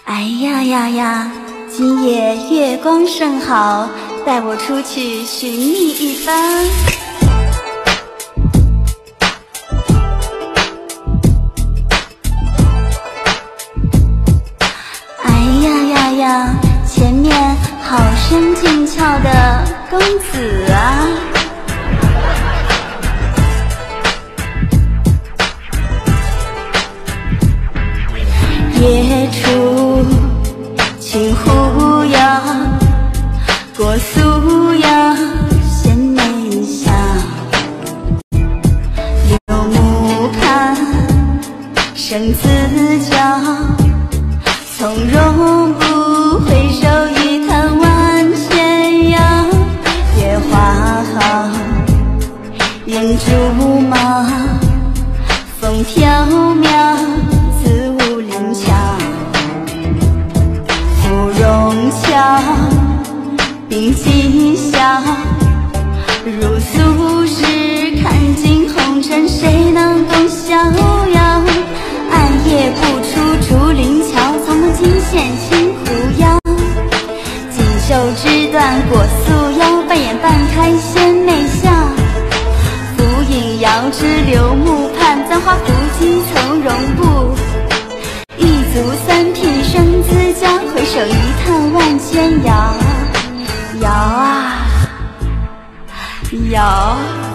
哎呀呀呀，今夜月光甚好，带我出去寻觅一番。哎呀呀呀，前面好生俊俏的公子啊！夜出清湖摇，过素摇衔美笑。柳木看生自娇，从容不回首，一叹万千遥。月华好，人竹茂，风飘渺。并今宵，如素时看尽红尘，谁能懂逍遥？暗夜不出竹林桥，苍茫尽现青湖腰。锦绣之段过素腰，半掩半开衔美笑。浮影遥知柳木畔，簪花拂迹从容步。一足三品生自娇，回首一叹万千遥。摇啊摇。